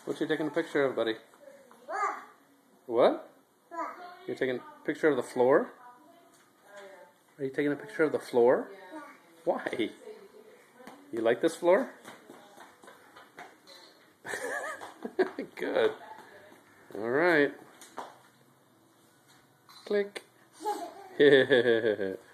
What you taking a picture of, buddy? What? You're taking a picture of the floor? Are you taking a picture of the floor? Why? You like this floor? Good. All right. Click.